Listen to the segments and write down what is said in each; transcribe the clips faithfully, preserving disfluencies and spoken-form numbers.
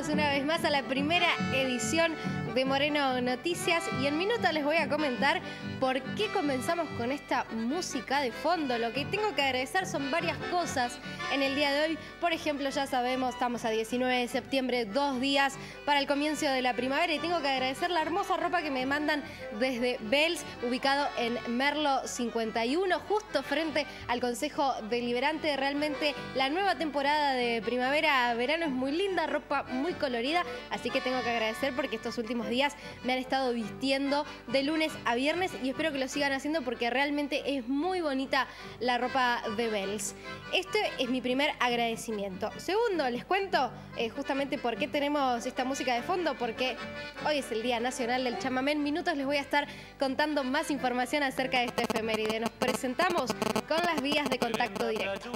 una vez más a la primera edición de Moreno Noticias y en minutos les voy a comentar por qué comenzamos con esta música de fondo. Lo que tengo que agradecer son varias cosas en el día de hoy. Por ejemplo, ya sabemos, estamos a diecinueve de septiembre, dos días para el comienzo de la primavera, y tengo que agradecer la hermosa ropa que me mandan desde Bells, ubicado en Merlo cincuenta y uno, justo frente al Consejo Deliberante. Realmente la nueva temporada de primavera-verano es muy linda, ropa muy colorida, así que tengo que agradecer porque estos últimos días me han estado vistiendo de lunes a viernes y espero que lo sigan haciendo porque realmente es muy bonita la ropa de Bells. Este es mi primer agradecimiento. Segundo, les cuento eh, justamente por qué tenemos esta música de fondo, porque hoy es el Día Nacional del Chamamé. En minutos les voy a estar contando más información acerca de esta efeméride. Nos presentamos con las vías de contacto directo.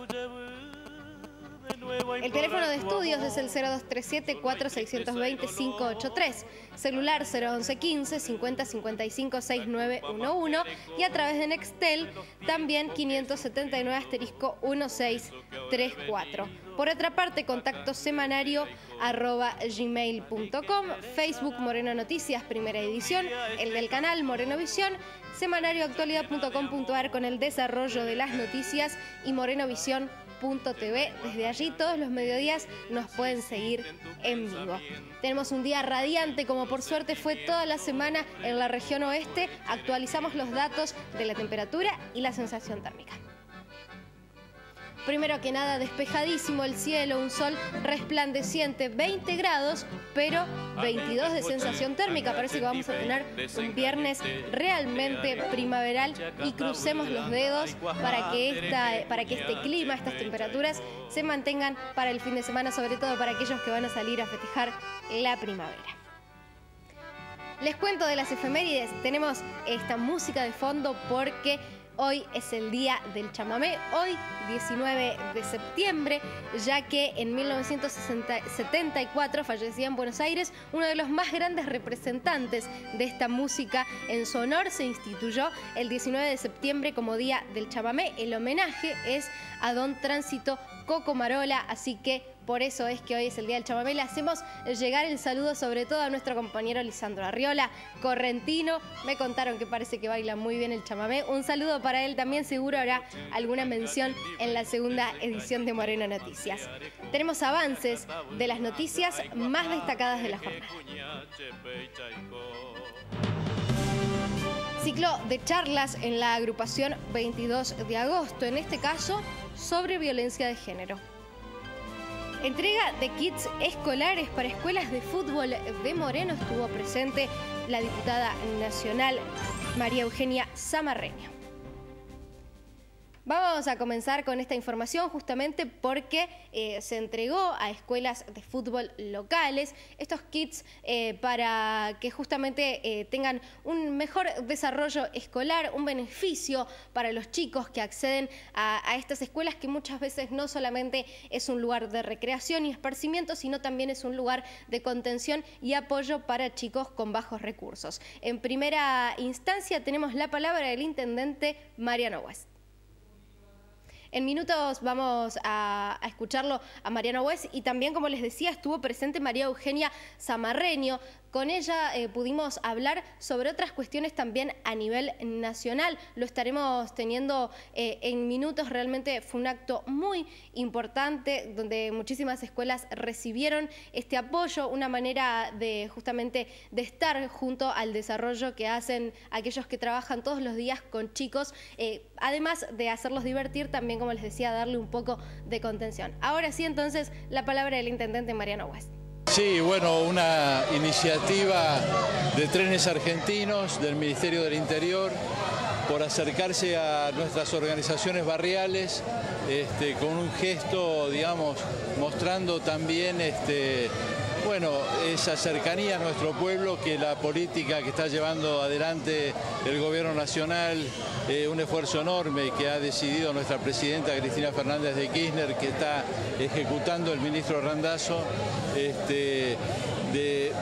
El teléfono de estudios es el cero dos tres siete, cuatro seis dos cero, cinco ocho tres, celular cero once quince, cincuenta cincuenta y cinco, sesenta y nueve once y a través de Nextel también quinientos setenta y nueve asterisco dieciséis treinta y cuatro. Por otra parte, contacto semanario arroba gmail punto com, Facebook Moreno Noticias, primera edición, el del canal Moreno Visión, semanario actualidad punto com punto ar con el desarrollo de las noticias y morenovisión punto t v. Desde allí todos los mediodías nos pueden seguir en vivo. Tenemos un día radiante, como por suerte fue toda la semana en la región oeste. Actualizamos los datos de la temperatura y la sensación térmica. Primero que nada, despejadísimo el cielo, un sol resplandeciente, veinte grados, pero veintidós de sensación térmica. Parece que vamos a tener un viernes realmente primaveral y crucemos los dedos para que, esta, para que este clima, estas temperaturas se mantengan para el fin de semana, sobre todo para aquellos que van a salir a festejar la primavera. Les cuento de las efemérides, tenemos esta música de fondo porque hoy es el Día del Chamamé, hoy diecinueve de septiembre, ya que en mil novecientos setenta y cuatro fallecía en Buenos Aires uno de los más grandes representantes de esta música. En su honor se instituyó el diecinueve de septiembre como Día del Chamamé. El homenaje es a don Tránsito Coco Marola, así que por eso es que hoy es el Día del Chamamé. Le hacemos llegar el saludo sobre todo a nuestro compañero Lisandro Arriola, correntino. Me contaron que parece que baila muy bien el chamamé. Un saludo para él también, seguro habrá alguna mención en la segunda edición de Moreno Noticias. Tenemos avances de las noticias más destacadas de la jornada. Ciclo de charlas en la agrupación veintidós de agosto, en este caso sobre violencia de género. Entrega de kits escolares para escuelas de fútbol de Moreno. Estuvo presente la diputada nacional María Eugenia Zamarreño. Vamos a comenzar con esta información justamente porque eh, se entregó a escuelas de fútbol locales estos kits eh, para que justamente eh, tengan un mejor desarrollo escolar, un beneficio para los chicos que acceden a, a estas escuelas, que muchas veces no solamente es un lugar de recreación y esparcimiento, sino también es un lugar de contención y apoyo para chicos con bajos recursos. En primera instancia tenemos la palabra del intendente Mariano West. En minutos vamos a, a escucharlo a Mariano West y también, como les decía, estuvo presente María Eugenia Zamarreño. Con ella eh, pudimos hablar sobre otras cuestiones también a nivel nacional. Lo estaremos teniendo eh, en minutos. Realmente fue un acto muy importante donde muchísimas escuelas recibieron este apoyo, una manera de justamente de estar junto al desarrollo que hacen aquellos que trabajan todos los días con chicos, eh, además de hacerlos divertir, también, como les decía, darle un poco de contención. Ahora sí, entonces, la palabra del intendente Mariano West. Sí, bueno, una iniciativa de Trenes Argentinos, del Ministerio del Interior, por acercarse a nuestras organizaciones barriales este, con un gesto, digamos, mostrando también este, bueno, esa cercanía a nuestro pueblo, que la política que está llevando adelante el Gobierno Nacional, eh, un esfuerzo enorme que ha decidido nuestra presidenta Cristina Fernández de Kirchner, que está ejecutando el ministro Randazzo, este, de,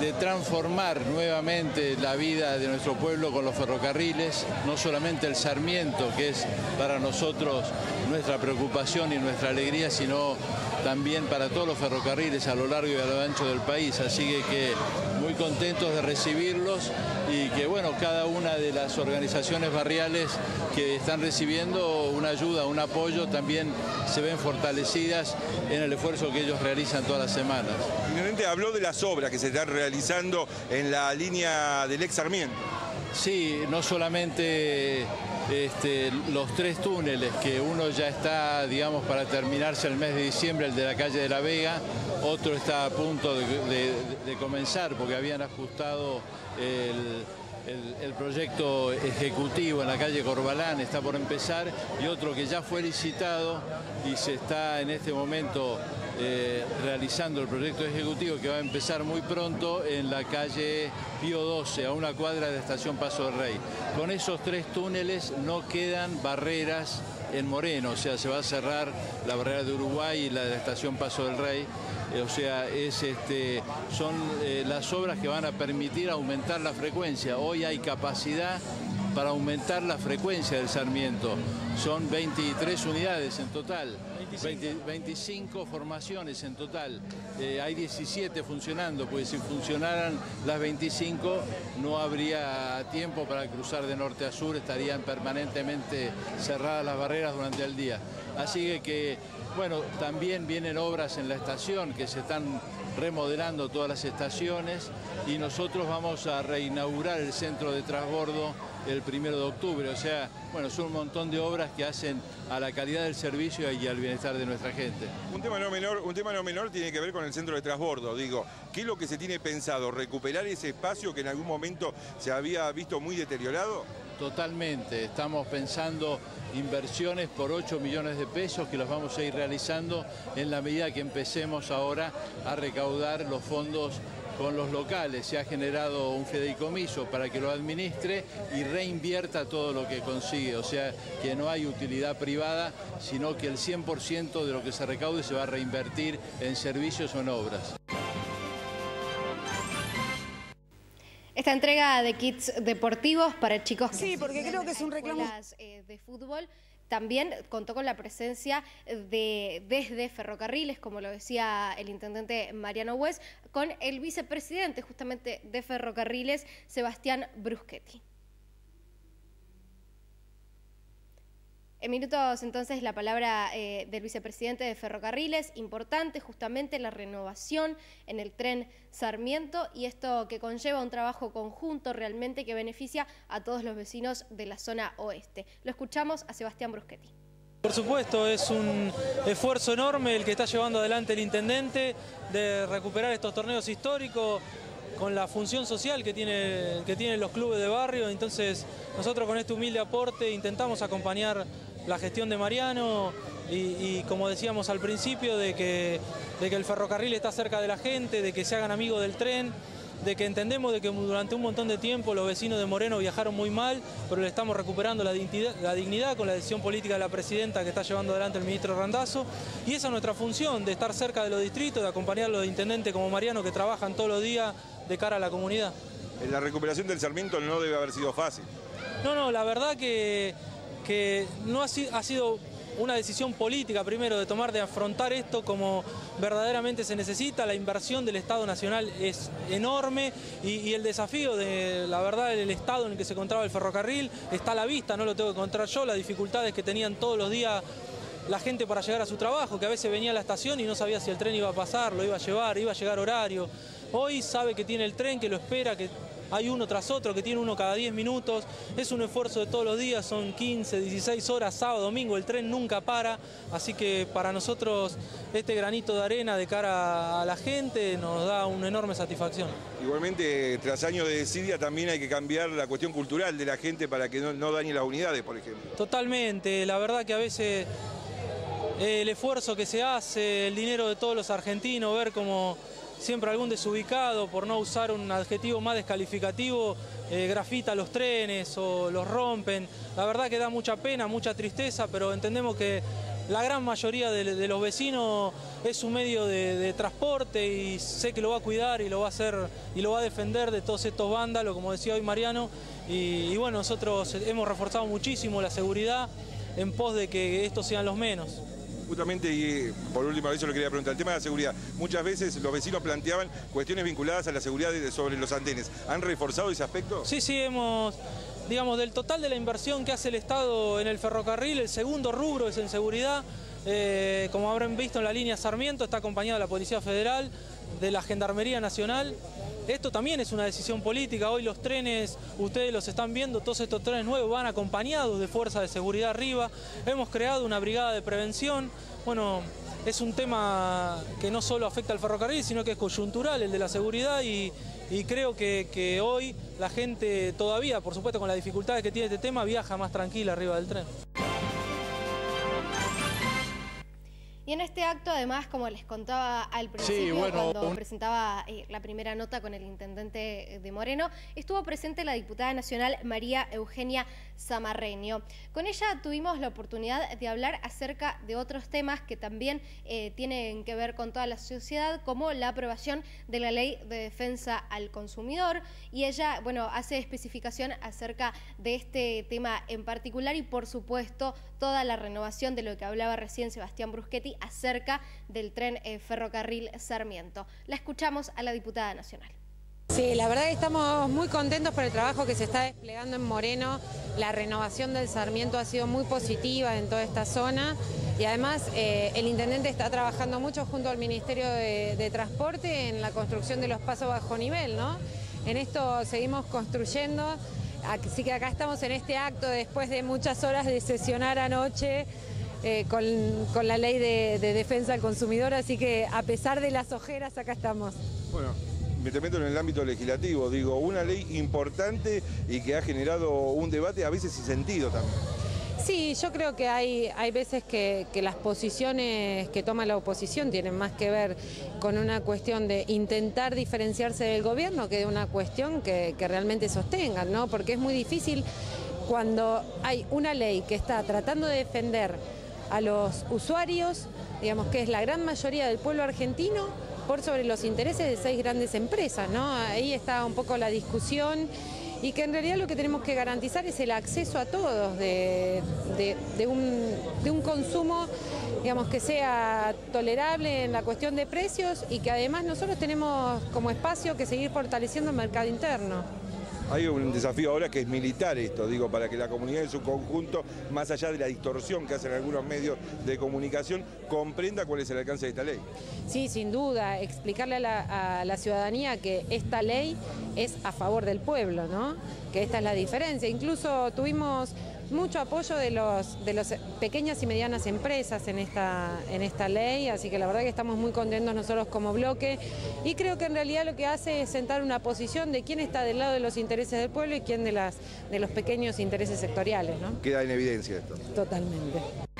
de transformar nuevamente la vida de nuestro pueblo con los ferrocarriles, no solamente el Sarmiento, que es para nosotros nuestra preocupación y nuestra alegría, sino también para todos los ferrocarriles a lo largo y a lo ancho del país. Así que, que muy contentos de recibirlos y que bueno, cada una de las organizaciones barriales que están recibiendo una ayuda, un apoyo, también se ven fortalecidas en el esfuerzo que ellos realizan todas las semanas. Intendente, habló de las obras que se están realizando en la línea del ex Sarmiento. Sí, no solamente este, los tres túneles, que uno ya está, digamos, para terminarse el mes de diciembre, el de la calle de la Vega, otro está a punto de, de, de comenzar porque habían ajustado el... El, el proyecto ejecutivo en la calle Corbalán, está por empezar, y otro que ya fue licitado y se está en este momento eh, realizando el proyecto ejecutivo, que va a empezar muy pronto en la calle Pío doce, a una cuadra de la estación Paso del Rey. Con esos tres túneles no quedan barreras en Moreno, o sea, se va a cerrar la barrera de Uruguay y la de la estación Paso del Rey. O sea, es, este, son eh, las obras que van a permitir aumentar la frecuencia. Hoy hay capacidad para aumentar la frecuencia del Sarmiento. Son veintitrés unidades en total, veinte, veinticinco formaciones en total. Eh, hay diecisiete funcionando, pues si funcionaran las veinticinco no habría tiempo para cruzar de norte a sur, estarían permanentemente cerradas las barreras durante el día. Así que, que bueno, también vienen obras en la estación, que se están remodelando todas las estaciones, y nosotros vamos a reinaugurar el centro de transbordo el primero de octubre. O sea, bueno, son un montón de obras que hacen a la calidad del servicio y al bienestar de nuestra gente. Un tema no menor, un tema no menor tiene que ver con el centro de transbordo. Digo, ¿qué es lo que se tiene pensado? ¿Recuperar ese espacio que en algún momento se había visto muy deteriorado? Totalmente, estamos pensando inversiones por ocho millones de pesos que los vamos a ir realizando en la medida que empecemos ahora a recaudar los fondos con los locales. Se ha generado un fideicomiso para que lo administre y reinvierta todo lo que consigue, o sea que no hay utilidad privada, sino que el cien por ciento de lo que se recaude se va a reinvertir en servicios o en obras. Esta entrega de kits deportivos para chicos que sí, porque creo que es un reclamo eh, de fútbol también contó con la presencia de desde Ferrocarriles, como lo decía el intendente Mariano Hues, con el vicepresidente justamente de Ferrocarriles, Sebastián Bruschetti. En minutos, entonces, la palabra eh, del vicepresidente de Ferrocarriles, importante justamente la renovación en el tren Sarmiento, y esto que conlleva un trabajo conjunto realmente que beneficia a todos los vecinos de la zona oeste. Lo escuchamos a Sebastián Bruschetti. Por supuesto, es un esfuerzo enorme el que está llevando adelante el intendente de recuperar estos torneos históricos con la función social que, tiene, que tienen los clubes de barrio. Entonces, nosotros con este humilde aporte intentamos acompañar la gestión de Mariano y, y como decíamos al principio, de que, de que el ferrocarril está cerca de la gente, de que se hagan amigos del tren, de que entendemos de que durante un montón de tiempo los vecinos de Moreno viajaron muy mal, pero le estamos recuperando la dignidad, la dignidad con la decisión política de la presidenta que está llevando adelante el ministro Randazzo, y esa es nuestra función, de estar cerca de los distritos, de acompañar a los intendentes como Mariano que trabajan todos los días de cara a la comunidad. La recuperación del Sarmiento no debe haber sido fácil. No, no, la verdad que, que no ha, ha sido una decisión política primero de tomar, de afrontar esto como verdaderamente se necesita. La inversión del Estado Nacional es enorme y, y el desafío de, la verdad, el estado en el que se encontraba el ferrocarril está a la vista, no lo tengo que encontrar yo, las dificultades que tenían todos los días la gente para llegar a su trabajo, que a veces venía a la estación y no sabía si el tren iba a pasar, lo iba a llevar, iba a llegar horario. Hoy sabe que tiene el tren, que lo espera, que hay uno tras otro, que tiene uno cada diez minutos. Es un esfuerzo de todos los días, son quince, dieciséis horas, sábado, domingo, el tren nunca para. Así que para nosotros este granito de arena de cara a la gente nos da una enorme satisfacción. Igualmente, tras años de desidia, también hay que cambiar la cuestión cultural de la gente para que no, no dañe las unidades, por ejemplo. Totalmente, la verdad que a veces el esfuerzo que se hace, el dinero de todos los argentinos, ver cómo siempre algún desubicado, por no usar un adjetivo más descalificativo, eh, grafita los trenes o los rompen. La verdad que da mucha pena, mucha tristeza, pero entendemos que la gran mayoría de, de los vecinos es su medio de, de transporte y sé que lo va a cuidar y lo va a hacer y lo va a defender de todos estos vándalos, como decía hoy Mariano. Y, y bueno, nosotros hemos reforzado muchísimo la seguridad en pos de que estos sean los menos. Justamente, y por última vez yo le quería preguntar, el tema de la seguridad. Muchas veces los vecinos planteaban cuestiones vinculadas a la seguridad de, sobre los andenes. ¿Han reforzado ese aspecto? Sí, sí, hemos, digamos, del total de la inversión que hace el Estado en el ferrocarril, el segundo rubro es en seguridad. Eh, como habrán visto en la línea Sarmiento, está acompañada de la Policía Federal, de la Gendarmería Nacional. Esto también es una decisión política. Hoy los trenes, ustedes los están viendo, todos estos trenes nuevos van acompañados de fuerza de seguridad arriba. Hemos creado una brigada de prevención. Bueno, es un tema que no solo afecta al ferrocarril, sino que es coyuntural, el de la seguridad, y, y creo que, que hoy la gente todavía, por supuesto con las dificultades que tiene este tema, viaja más tranquila arriba del tren. Y en este acto, además, como les contaba al principio, sí, bueno, cuando un... presentaba eh, la primera nota con el intendente de Moreno, estuvo presente la diputada nacional María Eugenia Zamarreño. Con ella tuvimos la oportunidad de hablar acerca de otros temas que también eh, tienen que ver con toda la sociedad, como la aprobación de la Ley de Defensa al Consumidor. Y ella, bueno, hace especificación acerca de este tema en particular y, por supuesto, toda la renovación de lo que hablaba recién Sebastián Bruschetti acerca del tren eh, ferrocarril Sarmiento. La escuchamos a la diputada nacional. Sí, la verdad que estamos muy contentos por el trabajo que se está desplegando en Moreno. La renovación del Sarmiento ha sido muy positiva en toda esta zona y además eh, el intendente está trabajando mucho junto al Ministerio de, de Transporte en la construcción de los pasos bajo nivel, ¿no? En esto seguimos construyendo, así que acá estamos en este acto después de muchas horas de sesionar anoche eh, con, con la ley de, de defensa al consumidor, así que a pesar de las ojeras acá estamos. Bueno. Me te meto en el ámbito legislativo, digo, una ley importante y que ha generado un debate a veces sin sentido también. Sí, yo creo que hay, hay veces que, que las posiciones que toma la oposición tienen más que ver con una cuestión de intentar diferenciarse del gobierno que de una cuestión que, que realmente sostengan, ¿no? Porque es muy difícil cuando hay una ley que está tratando de defender a los usuarios, digamos que es la gran mayoría del pueblo argentino, por sobre los intereses de seis grandes empresas, ¿no? Ahí está un poco la discusión y que en realidad lo que tenemos que garantizar es el acceso a todos de, de, de, un, de un consumo, digamos, que sea tolerable en la cuestión de precios y que además nosotros tenemos como espacio que seguir fortaleciendo el mercado interno. Hay un desafío ahora que es militar esto, digo, para que la comunidad en su conjunto, más allá de la distorsión que hacen algunos medios de comunicación, comprenda cuál es el alcance de esta ley. Sí, sin duda, explicarle a la, a la ciudadanía que esta ley es a favor del pueblo, ¿no? Que esta es la diferencia. Incluso tuvimos mucho apoyo de los de las pequeñas y medianas empresas en esta, en esta ley, así que la verdad que estamos muy contentos nosotros como bloque y creo que en realidad lo que hace es sentar una posición de quién está del lado de los intereses del pueblo y quién de, las, de los pequeños intereses sectoriales, ¿no? Queda en evidencia esto. Totalmente.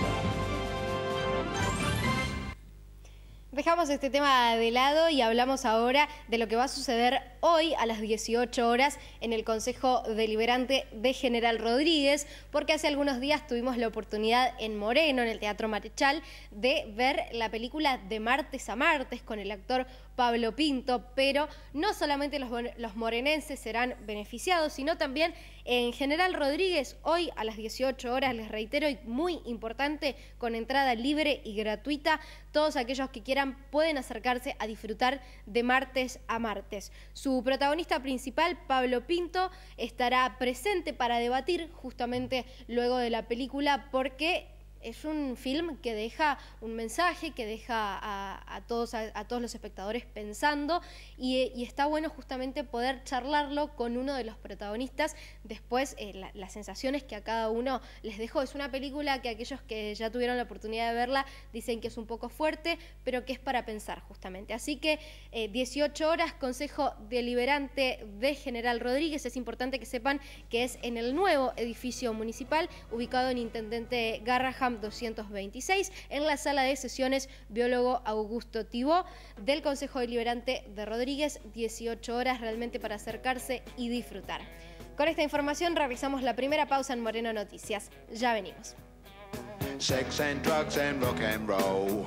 Dejamos este tema de lado y hablamos ahora de lo que va a suceder hoy a las dieciocho horas en el Consejo Deliberante de General Rodríguez, porque hace algunos días tuvimos la oportunidad en Moreno, en el Teatro Marechal, de ver la película De Martes a Martes con el actor Pablo Pinto, pero no solamente los, los morenenses serán beneficiados, sino también en General Rodríguez, hoy a las dieciocho horas, les reitero, y muy importante, con entrada libre y gratuita, todos aquellos que quieran pueden acercarse a disfrutar de Martes a Martes. Su protagonista principal, Pablo Pinto, estará presente para debatir justamente luego de la película, porque es un film que deja un mensaje, que deja a, a, todos, a, a todos los espectadores pensando y, y está bueno justamente poder charlarlo con uno de los protagonistas. Después, eh, la, las sensaciones que a cada uno les dejó. Es una película que aquellos que ya tuvieron la oportunidad de verla dicen que es un poco fuerte, pero que es para pensar justamente. Así que eh, dieciocho horas, Consejo Deliberante de General Rodríguez. Es importante que sepan que es en el nuevo edificio municipal, ubicado en Intendente Garraham doscientos veintiséis, en la sala de sesiones Biólogo Augusto Tibó del Consejo Deliberante de Rodríguez. Dieciocho horas realmente para acercarse y disfrutar. Con esta información realizamos la primera pausa en Moreno Noticias. Ya venimos. Sex and drugs and rock and roll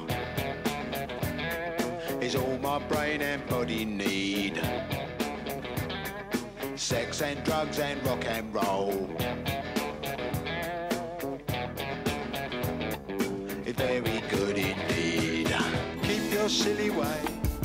is all my brain and body need. Sex and drugs and rock and roll. It's very good indeed. Keep your silly way.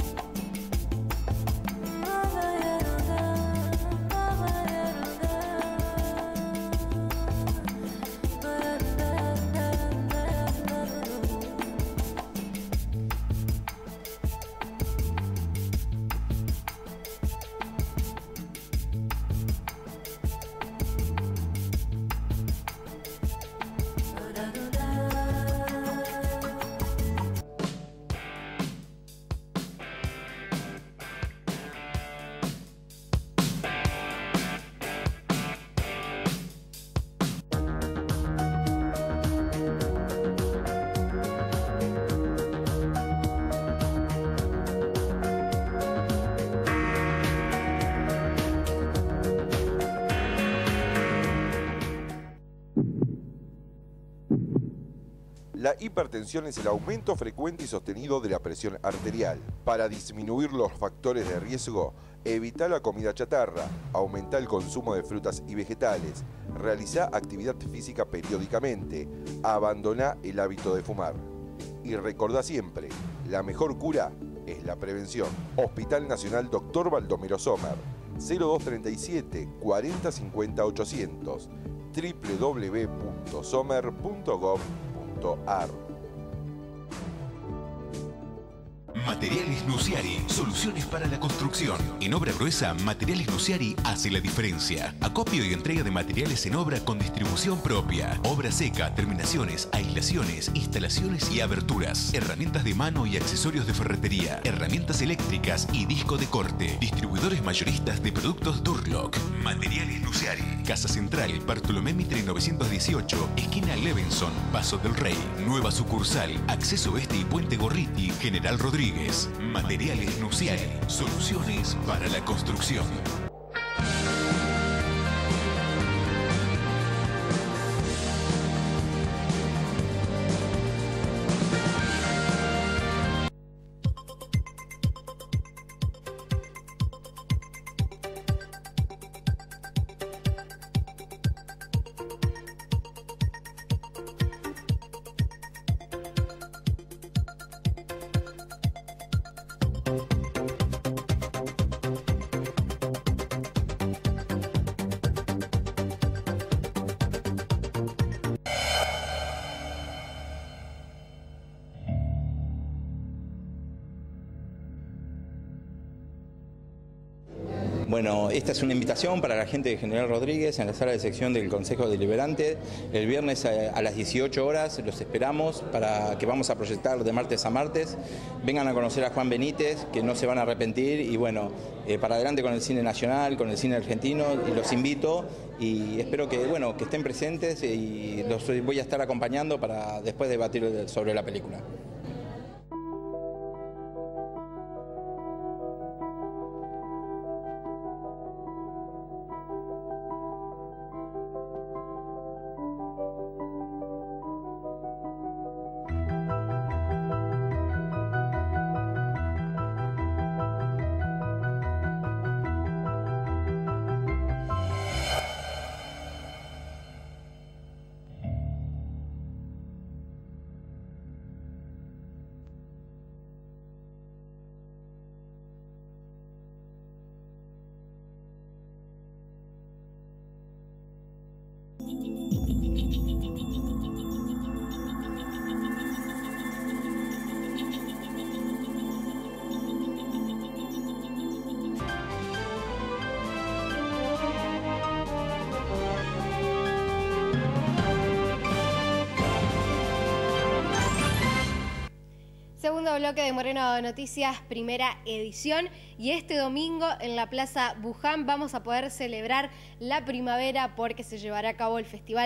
La hipertensión es el aumento frecuente y sostenido de la presión arterial. Para disminuir los factores de riesgo, evita la comida chatarra, aumenta el consumo de frutas y vegetales, realiza actividad física periódicamente, abandona el hábito de fumar. Y recordá siempre, la mejor cura es la prevención. Hospital Nacional Doctor Baldomero Sommer, cero dos treinta y siete, cuarenta cincuenta ochocientos, w w w punto sommer punto gov punto ar. Materiales Nuciari, soluciones para la construcción. En obra gruesa, Materiales Nuciari hace la diferencia. Acopio y entrega de materiales en obra con distribución propia. Obra seca, terminaciones, aislaciones, instalaciones y aberturas. Herramientas de mano y accesorios de ferretería. Herramientas eléctricas y disco de corte. Distribuidores mayoristas de productos Durlock. Materiales Nuciari. Casa Central, Bartolomé Mitre novecientos dieciocho, esquina Levenson, Paso del Rey. Nueva sucursal, Acceso Este y Puente Gorriti, General Rodríguez. Materiales Nuciari, soluciones para la construcción. Bueno, esta es una invitación para la gente de General Rodríguez en la sala de sección del Consejo Deliberante. El viernes a las dieciocho horas los esperamos para que vamos a proyectar de martes a martes. Vengan a conocer a Juan Benítez, que no se van a arrepentir. Y bueno, eh, para adelante con el cine nacional, con el cine argentino. Y los invito y espero que, bueno, que estén presentes y los voy a estar acompañando para después debatir sobre la película. Segundo bloque de Moreno Noticias, primera edición. Y este domingo en la Plaza Buján vamos a poder celebrar la primavera porque se llevará a cabo el Festival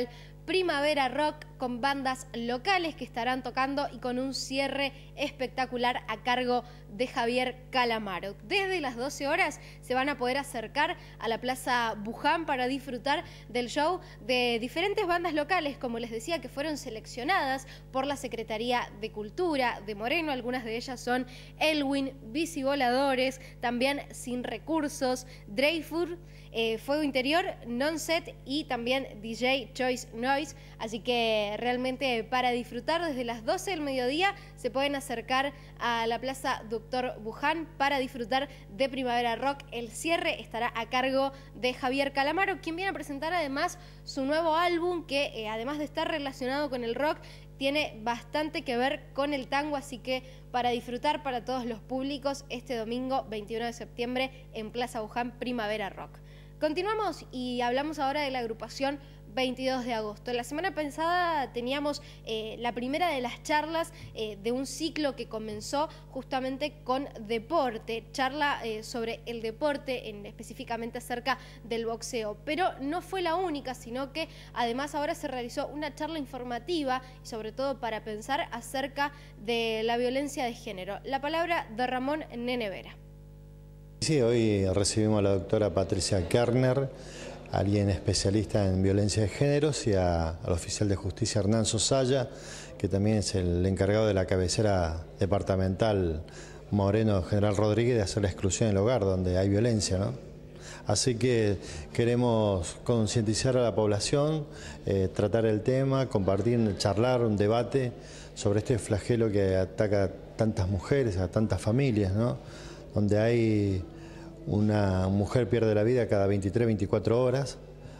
Primavera Rock con bandas locales que estarán tocando y con un cierre espectacular a cargo de Javier Calamaro. Desde las doce horas se van a poder acercar a la Plaza Buján para disfrutar del show de diferentes bandas locales, como les decía, que fueron seleccionadas por la Secretaría de Cultura de Moreno. Algunas de ellas son Elwin, Bicivoladores, también Sin Recursos, Dreyfur, eh, Fuego Interior, Nonset y también D J Choice Noise. Así que realmente para disfrutar desde las doce del mediodía se pueden acercar a la Plaza Doctor Buján para disfrutar de Primavera Rock. El cierre estará a cargo de Javier Calamaro, quien viene a presentar además su nuevo álbum que eh, además de estar relacionado con el rock, tiene bastante que ver con el tango, así que para disfrutar para todos los públicos este domingo veintiuno de septiembre en Plaza Buján, Primavera Rock. Continuamos y hablamos ahora de la agrupación veintidós de agosto. La semana pasada teníamos eh, la primera de las charlas eh, de un ciclo que comenzó justamente con deporte, charla eh, sobre el deporte, en, específicamente acerca del boxeo, pero no fue la única, sino que además ahora se realizó una charla informativa y sobre todo para pensar acerca de la violencia de género. La palabra de Ramón Nene Vera. Sí, hoy recibimos a la doctora Patricia Kerner, alguien especialista en violencia de géneros, y a, al oficial de justicia Hernán Sosaya, que también es el encargado de la cabecera departamental Moreno General Rodríguez de hacer la exclusión del hogar donde hay violencia, ¿no? Así que queremos concientizar a la población, eh, tratar el tema, compartir, charlar, un debate sobre este flagelo que ataca a tantas mujeres, a tantas familias, ¿no? Donde hay una mujer pierde la vida cada veintitrés, veinticuatro horas,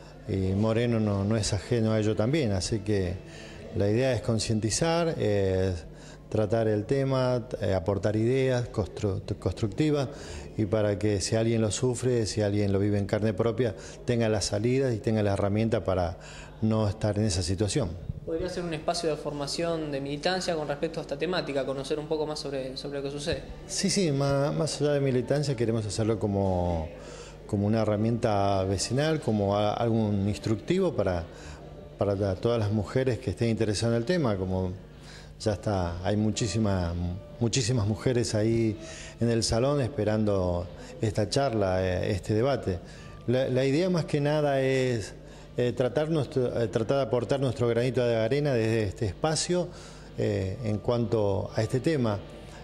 y Moreno no, no es ajeno a ello también, así que la idea es concientizar, es tratar el tema, eh, aportar ideas constru constructivas, y para que si alguien lo sufre, si alguien lo vive en carne propia, tenga las salidas y tenga la herramienta para no estar en esa situación. ¿Podría ser un espacio de formación, de militancia con respecto a esta temática, conocer un poco más sobre, sobre lo que sucede? Sí, sí, más, más allá de militancia queremos hacerlo como, como una herramienta vecinal, como a, algo instructivo para, para todas las mujeres que estén interesadas en el tema, como ya está, hay muchísimas, muchísimas mujeres ahí en el salón esperando esta charla, este debate. La, la idea más que nada es Eh, tratar, nuestro, eh, tratar de aportar nuestro granito de arena desde este espacio eh, en cuanto a este tema,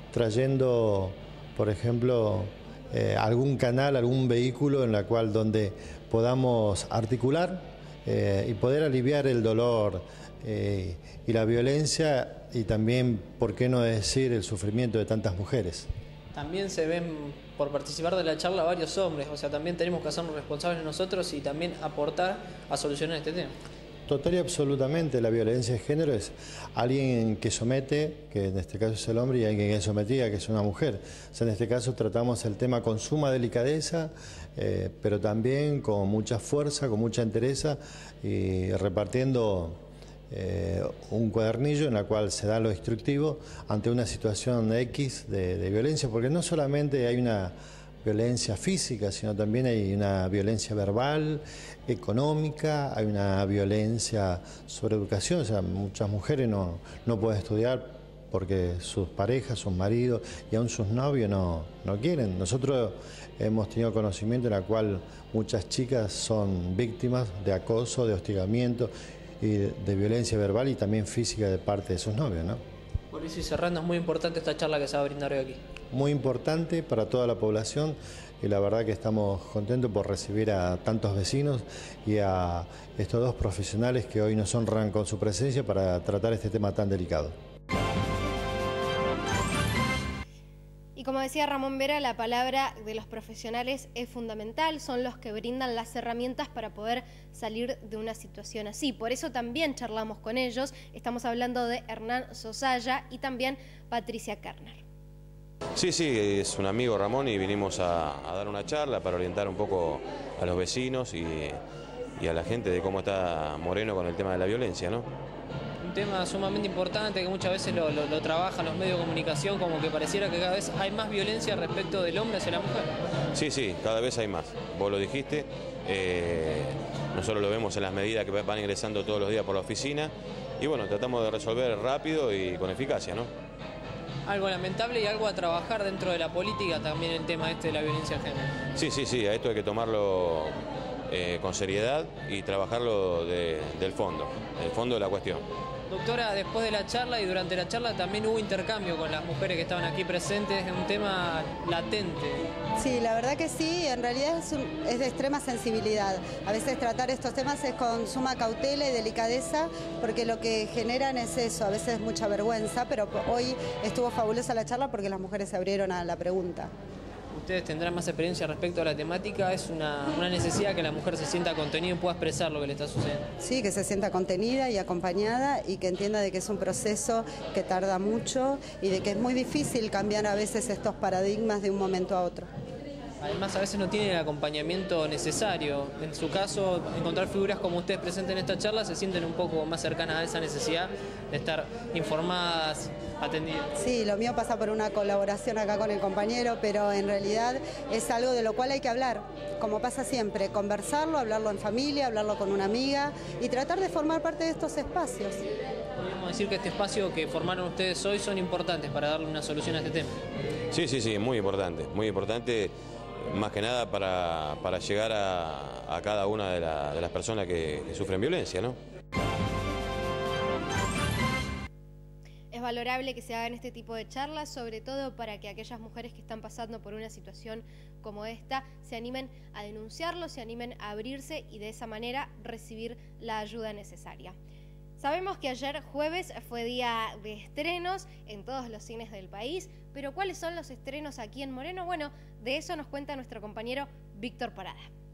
trayendo, por ejemplo, eh, algún canal, algún vehículo en la cual donde podamos articular eh, y poder aliviar el dolor eh, y la violencia, y también, por qué no decir, el sufrimiento de tantas mujeres. También se ven, por participar de la charla, varios hombres, o sea, también tenemos que hacernos responsables nosotros y también aportar a solucionar este tema. Total y absolutamente, la violencia de género es alguien que somete, que en este caso es el hombre, y alguien que es sometida, que es una mujer. O sea, en este caso tratamos el tema con suma delicadeza, eh, pero también con mucha fuerza, con mucha entereza, y repartiendo Eh, un cuadernillo en el cual se da lo instructivo ante una situación X de, de violencia, porque no solamente hay una violencia física, sino también hay una violencia verbal, económica, hay una violencia sobre educación. O sea, muchas mujeres no, no pueden estudiar porque sus parejas, sus maridos y aún sus novios no, no quieren. Nosotros hemos tenido conocimiento en la cual muchas chicas son víctimas de acoso, de hostigamiento y de violencia verbal y también física de parte de sus novios, ¿no? Por eso, y cerrando, es muy importante esta charla que se va a brindar hoy aquí. Muy importante para toda la población, y la verdad que estamos contentos por recibir a tantos vecinos y a estos dos profesionales que hoy nos honran con su presencia para tratar este tema tan delicado. Y como decía Ramón Vera, la palabra de los profesionales es fundamental, son los que brindan las herramientas para poder salir de una situación así. Por eso también charlamos con ellos, estamos hablando de Hernán Sosaya y también Patricia Kerner. Sí, sí, es un amigo Ramón y vinimos a, a dar una charla para orientar un poco a los vecinos y, y a la gente de cómo está Moreno con el tema de la violencia, ¿no? Un tema sumamente importante que muchas veces lo, lo, lo trabajan los medios de comunicación, como que pareciera que cada vez hay más violencia respecto del hombre hacia la mujer. Sí, sí, cada vez hay más. Vos lo dijiste, eh, nosotros lo vemos en las medidas que van ingresando todos los días por la oficina y bueno, tratamos de resolver rápido y con eficacia, ¿no? Algo lamentable y algo a trabajar dentro de la política también el tema este de la violencia de género. Sí, sí, sí, a esto hay que tomarlo eh, con seriedad y trabajarlo de, del fondo, del fondo de la cuestión. Doctora, después de la charla y durante la charla también hubo intercambio con las mujeres que estaban aquí presentes, es un tema latente. Sí, la verdad que sí, en realidad es, un, es de extrema sensibilidad. A veces tratar estos temas es con suma cautela y delicadeza, porque lo que generan es eso, a veces mucha vergüenza, pero hoy estuvo fabulosa la charla porque las mujeres se abrieron a la pregunta. Ustedes tendrán más experiencia respecto a la temática, es una, una necesidad que la mujer se sienta contenida y pueda expresar lo que le está sucediendo. Sí, que se sienta contenida y acompañada y que entienda de que es un proceso que tarda mucho y de que es muy difícil cambiar a veces estos paradigmas de un momento a otro. Además, a veces no tienen el acompañamiento necesario. En su caso, encontrar figuras como ustedes presentes en esta charla se sienten un poco más cercanas a esa necesidad de estar informadas, atendidas. Sí, lo mío pasa por una colaboración acá con el compañero, pero en realidad es algo de lo cual hay que hablar, como pasa siempre, conversarlo, hablarlo en familia, hablarlo con una amiga y tratar de formar parte de estos espacios. Podemos decir que este espacio que formaron ustedes hoy son importantes para darle una solución a este tema. Sí, sí, sí, muy importante, muy importante. Más que nada para, para llegar a, a cada una de, la, de las personas que, que sufren violencia, ¿no? Es valorable que se hagan este tipo de charlas, sobre todo para que aquellas mujeres que están pasando por una situación como esta se animen a denunciarlo, se animen a abrirse y de esa manera recibir la ayuda necesaria. Sabemos que ayer jueves fue día de estrenos en todos los cines del país, pero ¿cuáles son los estrenos aquí en Moreno? Bueno, de eso nos cuenta nuestro compañero Víctor Parada.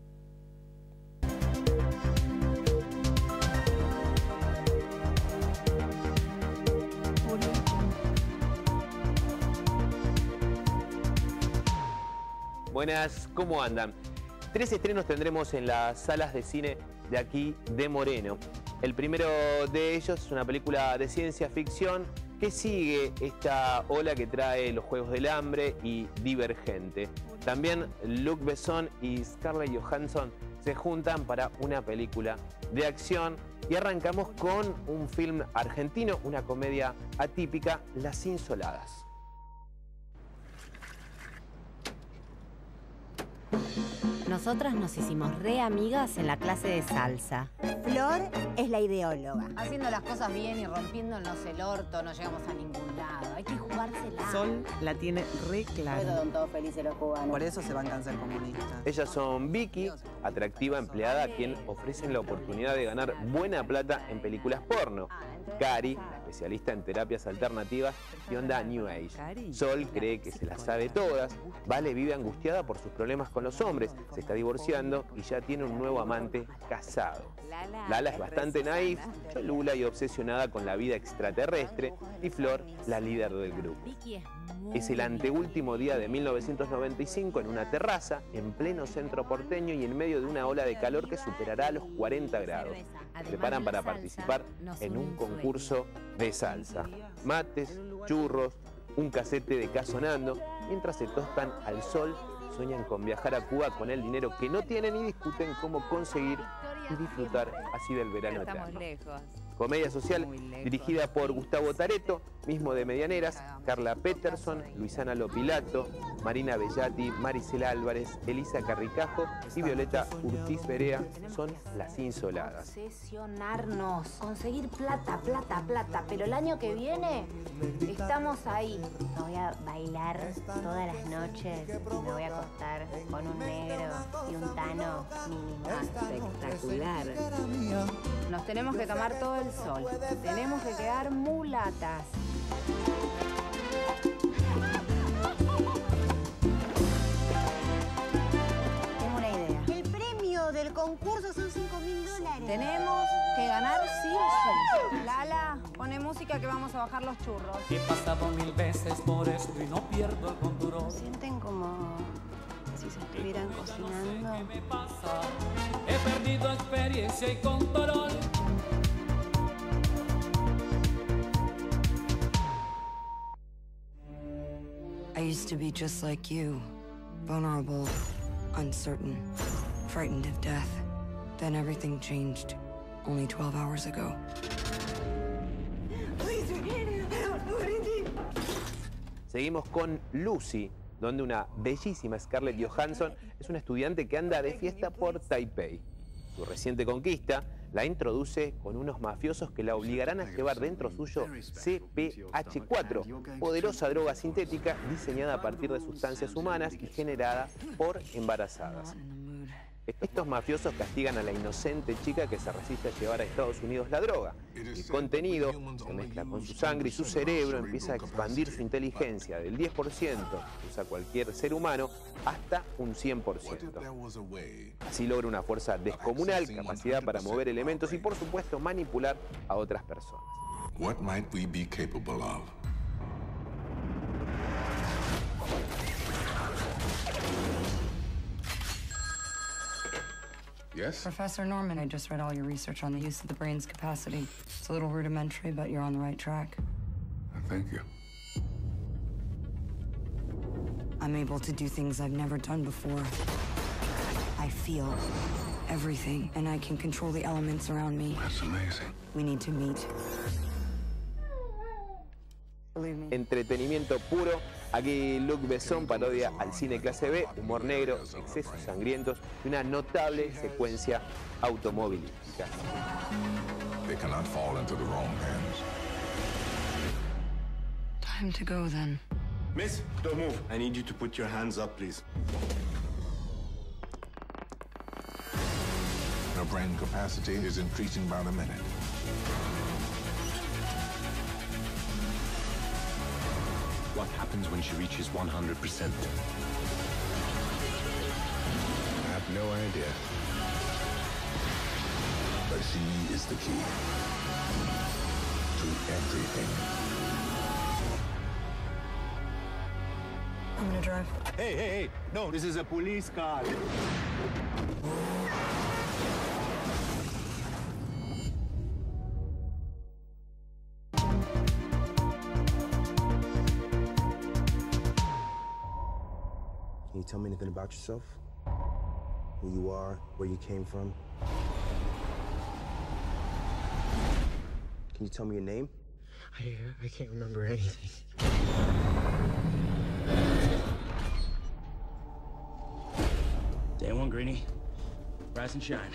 Buenas, ¿cómo andan? Tres estrenos tendremos en las salas de cine de aquí de Moreno. El primero de ellos es una película de ciencia ficción que sigue esta ola que trae Los Juegos del Hambre y Divergente. También Luc Besson y Scarlett Johansson se juntan para una película de acción y arrancamos con un film argentino, una comedia atípica, Las Insoladas. Nosotras nos hicimos re amigas en la clase de salsa. Flor es la ideóloga. Haciendo las cosas bien y rompiéndonos el orto no llegamos a ningún lado. Hay que jugársela. Sol la tiene re clara. Por eso son todos felices los cubanos. Por eso se van a cansar comunistas. Ellas son Vicky, atractiva empleada a quien ofrecen la oportunidad de ganar buena plata en películas porno. Cari, especialista en terapias alternativas y onda New Age. Sol cree que se las sabe todas. Vale vive angustiada por sus problemas con los hombres. Se está divorciando y ya tiene un nuevo amante casado. Lala es bastante naif, cholula y obsesionada con la vida extraterrestre. Y Flor, la líder del grupo. Es el anteúltimo día de mil novecientos noventa y cinco en una terraza, en pleno centro porteño y en medio de una ola de calor que superará los cuarenta grados. Se preparan para participar en un concurso de salsa. Mates, churros, un casete de K sonando, mientras se tostan al sol, sueñan con viajar a Cuba con el dinero que no tienen y discuten cómo conseguir y disfrutar así del verano eterno. Comedia social dirigida por Gustavo Tareto, mismo de Medianeras, Carla Peterson, Luisana Lopilato, Marina Bellati, Marisela Álvarez, Elisa Carricajo y Violeta Urtiz Berea son Las Insoladas. Obsesionarnos, conseguir plata, plata, plata, pero el año que viene estamos ahí. Me voy a bailar todas las noches y me voy a acostar con un negro y un tano mínimo. Espectacular. Nos tenemos que tomar todo el sol. Tenemos que quedar mulatas. Tengo una idea. El premio del concurso son cinco mil dólares. Tenemos que ganar sí o sí. Lala, pone música que vamos a bajar los churros. He pasado mil veces por esto y no pierdo el control. Sienten como si se estuvieran cocinando. ¿Qué me pasa? He perdido experiencia y control. I used to be just like you, vulnerable, uncertain, frightened of death. Then everything changed only twelve hours ago. Seguimos con Lucy, donde una bellísima Scarlett Johansson es una estudiante que anda de fiesta por Taipei. Su reciente conquista la introduce con unos mafiosos que la obligarán a llevar dentro suyo C P H cuatro, poderosa droga sintética diseñada a partir de sustancias humanas y generada por embarazadas. Estos mafiosos castigan a la inocente chica que se resiste a llevar a Estados Unidos la droga. El contenido se mezcla con su sangre y su cerebro empieza a expandir su inteligencia del diez por ciento que usa cualquier ser humano hasta un cien por ciento. Así logra una fuerza descomunal, capacidad para mover elementos y por supuesto manipular a otras personas. What might we be capable of? Yes? Professor Norman, I just read all your research on the use of the brain's capacity. It's a little rudimentary, but you're on the right track. Thank you. I'm able to do things I've never done before. I feel everything, and I can control the elements around me. That's amazing. We need to meet. Entretenimiento puro. Aquí Luc Besson parodia al cine clase B, humor negro, excesos sangrientos y una notable secuencia automovilística. They cannot fall into the wrong hands. Time to go then. Miss, don't move. I need you to put your hands up, please. Her brain capacity is increasing by the minute. What happens when she reaches one hundred percent? I have no idea. But she is the key to everything. I'm gonna drive. Hey, hey, hey! No, this is a police car. Can you tell me anything about yourself? Who you are, where you came from? Can you tell me your name? I, I can't remember anything. Day one, Greenie. Rise and shine.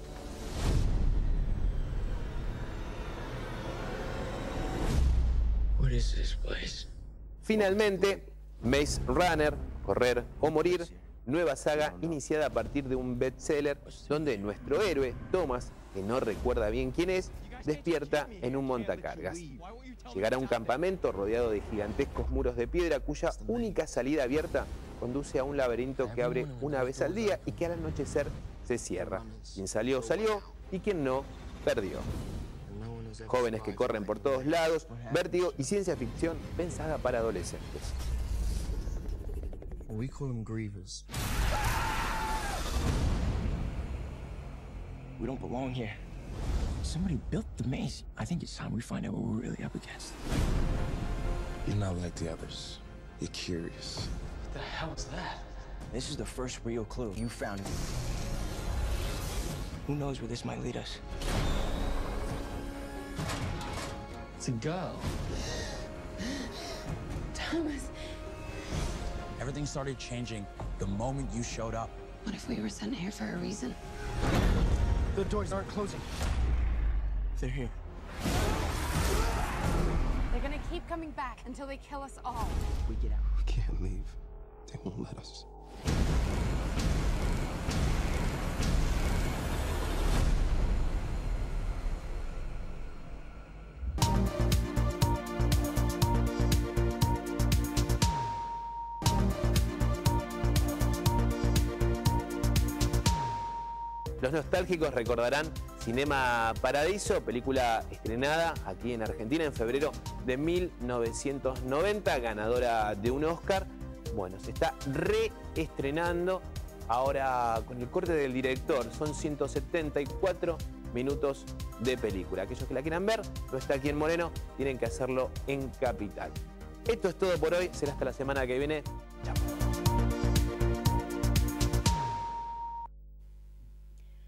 What is this place? Finalmente, Maze Runner, Correr o Morir, nueva saga iniciada a partir de un bestseller donde nuestro héroe, Thomas, que no recuerda bien quién es, despierta en un montacargas. Llegará a un campamento rodeado de gigantescos muros de piedra cuya única salida abierta conduce a un laberinto que abre una vez al día y que al anochecer se cierra. Quien salió, salió y quien no, perdió. Jóvenes que corren por todos lados, vértigo y ciencia ficción pensada para adolescentes. We call them grievers. We don't belong here. Somebody built the maze. I think it's time we find out what we're really up against. You're not like the others. You're curious. What the hell is that? This is the first real clue. You found it. Who knows where this might lead us? It's a girl. Thomas. Everything started changing the moment you showed up. What if we were sent here for a reason? The doors aren't closing. They're here. They're gonna keep coming back until they kill us all. We get out. We can't leave. They won't let us. Los nostálgicos recordarán Cinema Paradiso, película estrenada aquí en Argentina en febrero de mil novecientos noventa, ganadora de un Oscar. Bueno, se está reestrenando ahora con el corte del director. Son ciento setenta y cuatro minutos de película. Aquellos que la quieran ver, no está aquí en Moreno, tienen que hacerlo en Capital. Esto es todo por hoy, será hasta la semana que viene. Chao. Para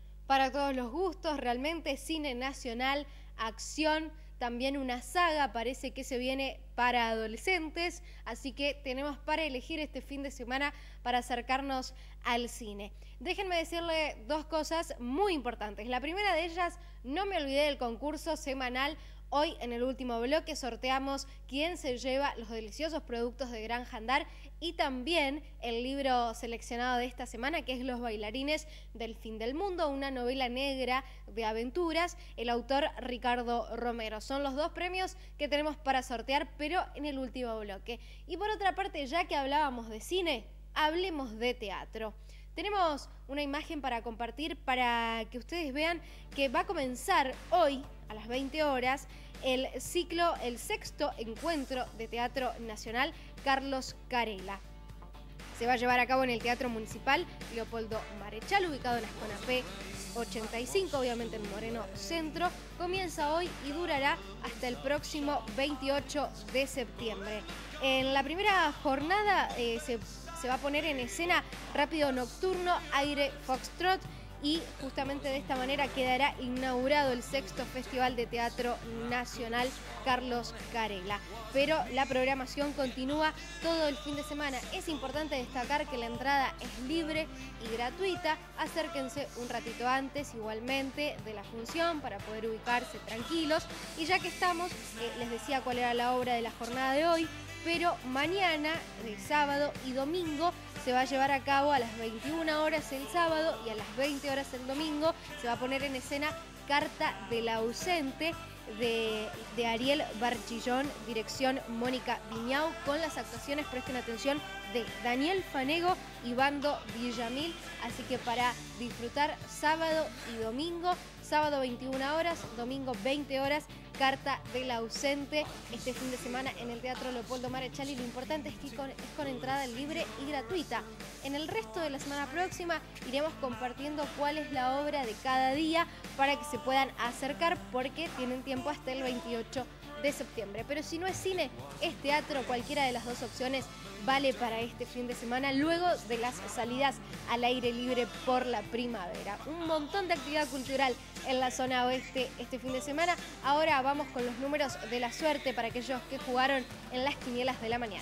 para todos los gustos, realmente cine nacional, acción, también una saga parece que se viene para adolescentes, así que tenemos para elegir este fin de semana para acercarnos al cine. Déjenme decirle dos cosas muy importantes. La primera de ellas, no me olvidé del concurso semanal. Hoy en el último bloque sorteamos quién se lleva los deliciosos productos de Granja Andar y también el libro seleccionado de esta semana, que es Los bailarines del fin del mundo, una novela negra de aventuras, el autor Ricardo Romero. Son los dos premios que tenemos para sortear, pero en el último bloque. Y por otra parte, ya que hablábamos de cine, hablemos de teatro. Tenemos una imagen para compartir para que ustedes vean que va a comenzar hoy a las veinte horas el ciclo, el sexto encuentro de Teatro Nacional Carlos Carela. Se va a llevar a cabo en el Teatro Municipal Leopoldo Marechal, ubicado en la Escona P ochenta y cinco, obviamente en Moreno Centro. Comienza hoy y durará hasta el próximo veintiocho de septiembre. En la primera jornada eh, se, se va a poner en escena Rápido Nocturno, Aire Foxtrot, y justamente de esta manera quedará inaugurado el sexto Festival de Teatro Nacional Carlos Carela. Pero la programación continúa todo el fin de semana. Es importante destacar que la entrada es libre y gratuita. Acérquense un ratito antes igualmente de la función para poder ubicarse tranquilos. Y ya que estamos, eh, les decía cuál era la obra de la jornada de hoy, pero mañana, de sábado y domingo, se va a llevar a cabo a las veintiuna horas el sábado y a las veinte horas el domingo. Se va a poner en escena Carta del ausente de, de Ariel Barchillón, dirección Mónica Viñao, con las actuaciones, presten atención, de Daniel Fanego y Bando Villamil. Así que para disfrutar sábado y domingo, sábado veintiuna horas, domingo veinte horas, Carta del ausente este fin de semana en el Teatro Leopoldo Marechal, y lo importante es que con, es con entrada libre y gratuita. En el resto de la semana próxima iremos compartiendo cuál es la obra de cada día para que se puedan acercar, porque tienen tiempo hasta el veintiocho de septiembre. Pero si no es cine, es teatro, cualquiera de las dos opciones vale para este fin de semana, luego de las salidas al aire libre por la primavera. Un montón de actividad cultural en la zona oeste este fin de semana. Ahora vamos con los números de la suerte para aquellos que jugaron en las quinielas de la mañana.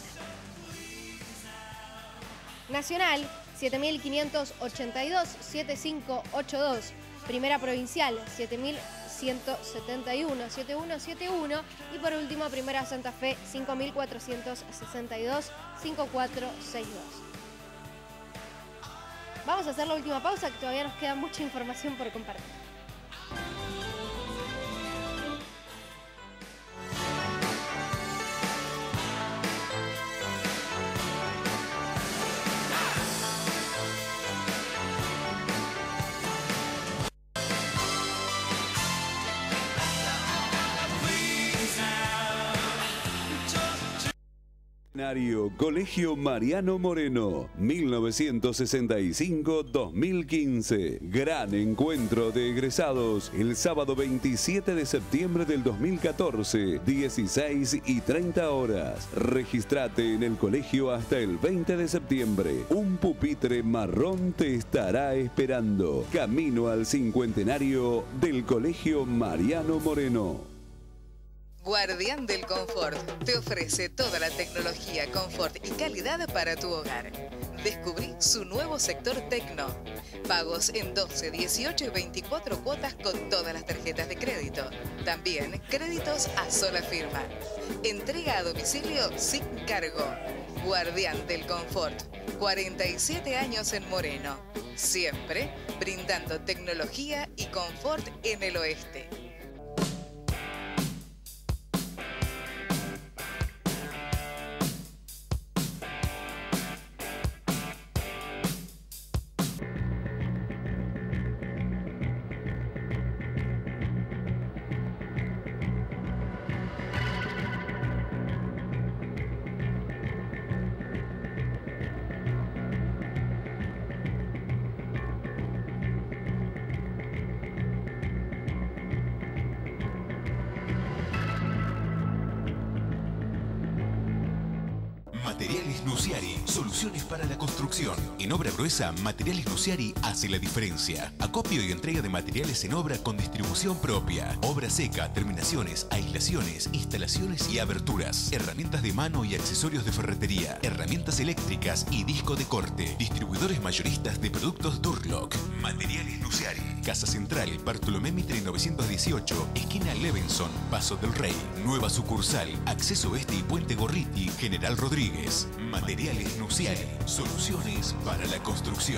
Nacional, siete mil quinientos ochenta y dos, setenta y cinco ochenta y dos. Primera Provincial, siete mil ciento setenta y uno, setenta y uno setenta y uno. Y por último, Primera Santa Fe, cinco mil cuatrocientos sesenta y dos, cincuenta y cuatro sesenta y dos. Vamos a hacer la última pausa, que todavía nos queda mucha información por compartir. Colegio Mariano Moreno, mil novecientos sesenta y cinco a dos mil quince. Gran encuentro de egresados el sábado veintisiete de septiembre del dos mil catorce, dieciséis y treinta horas. Registrate en el colegio hasta el veinte de septiembre. Un pupitre marrón te estará esperando. Camino al cincuentenario del Colegio Mariano Moreno. Guardián del Confort te ofrece toda la tecnología, confort y calidad para tu hogar. Descubrí su nuevo sector Tecno. Pagos en doce, dieciocho y veinticuatro cuotas con todas las tarjetas de crédito. También créditos a sola firma. Entrega a domicilio sin cargo. Guardián del Confort. cuarenta y siete años en Moreno. Siempre brindando tecnología y confort en el oeste. Materiales Nuciari, soluciones para la construcción. En obra gruesa, Materiales Nuciari hace la diferencia. Acopio y entrega de materiales en obra con distribución propia. Obra seca, terminaciones, aislaciones, instalaciones y aberturas. Herramientas de mano y accesorios de ferretería. Herramientas eléctricas y disco de corte. Distribuidores mayoristas de productos Durlock. Materiales Nuciari. Casa Central, Bartolomé Mitre novecientos dieciocho, esquina Levenson, Paso del Rey. Nueva sucursal, Acceso Este y Puente Gorriti, General Rodríguez. Materiales Nuciari, soluciones para la construcción.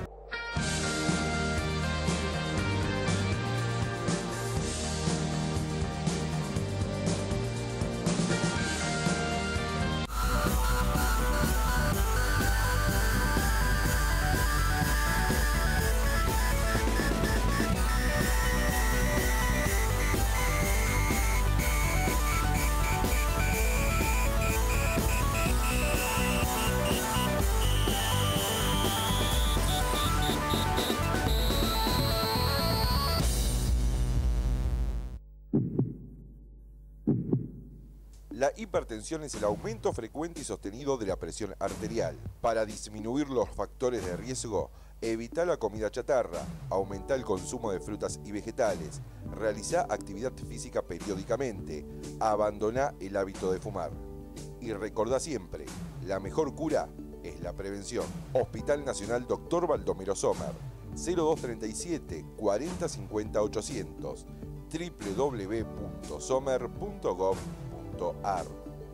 La hipertensión es el aumento frecuente y sostenido de la presión arterial. Para disminuir los factores de riesgo, evita la comida chatarra, aumenta el consumo de frutas y vegetales, realiza actividad física periódicamente, abandona el hábito de fumar. Y recordá siempre, la mejor cura es la prevención. Hospital Nacional Doctor Baldomero Sommer, cero dos treinta y siete, cuarenta cincuenta ochocientos, w w w punto sommer punto gov punto ar.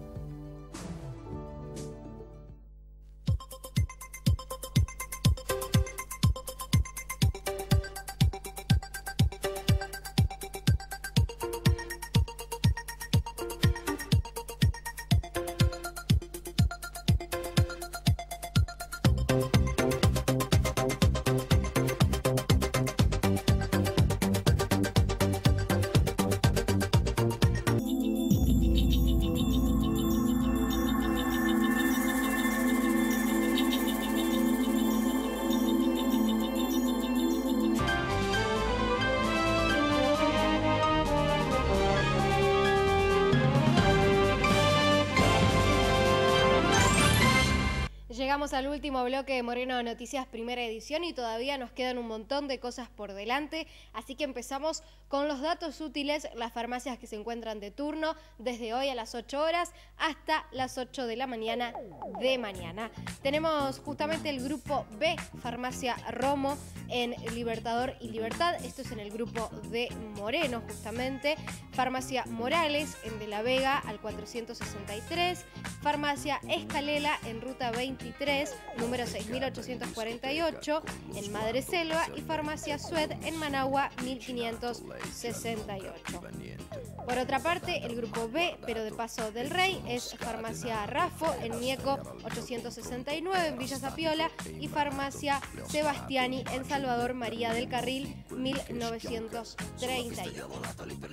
Llegamos al último bloque de Moreno Noticias, primera edición, y todavía nos quedan un montón de cosas por delante, así que empezamos con los datos útiles, las farmacias que se encuentran de turno desde hoy a las ocho horas hasta las ocho de la mañana de mañana. Tenemos justamente el grupo B, Farmacia Romo, en Libertador y Libertad, esto es en el grupo de Moreno justamente, Farmacia Morales en De la Vega al cuatrocientos sesenta y tres, Farmacia Escalela en Ruta veintitrés, número seis mil ochocientos cuarenta y ocho, en Madre Selva, y Farmacia Sued en Managua mil quinientos sesenta y ocho. Por otra parte, el grupo B, pero de Paso del Rey, es Farmacia Rafo en Mieco ochocientos sesenta y nueve, en Villa Zapiola, y Farmacia Sebastiani en Salvador María del Carril mil novecientos treinta y uno.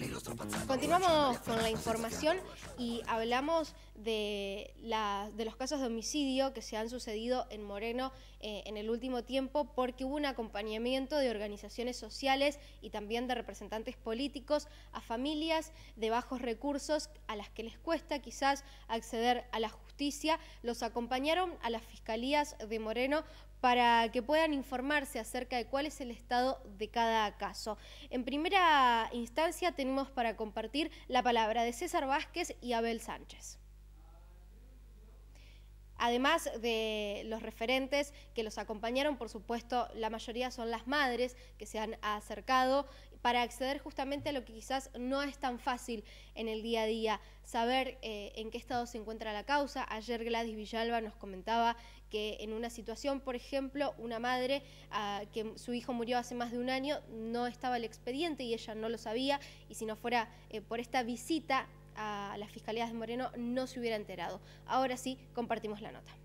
Continuamos con la información y hablamos de, la, de los casos de homicidio que se han sucedido en Moreno eh, en el último tiempo, porque hubo un acompañamiento de organizaciones sociales y también de representantes políticos a familias de bajos recursos a las que les cuesta quizás acceder a la justicia. Los acompañaron a las fiscalías de Moreno para que puedan informarse acerca de cuál es el estado de cada caso. En primera instancia tenemos para compartir la palabra de César Vázquez y Abel Sánchez. Además de los referentes que los acompañaron, por supuesto, la mayoría son las madres que se han acercado para acceder justamente a lo que quizás no es tan fácil en el día a día, saber eh, en qué estado se encuentra la causa. Ayer Gladys Villalba nos comentaba que en una situación, por ejemplo, una madre uh, que su hijo murió hace más de un año, no estaba el expediente y ella no lo sabía, y si no fuera eh, por esta visita a las fiscalías de Moreno no se hubiera enterado. Ahora sí, compartimos la nota.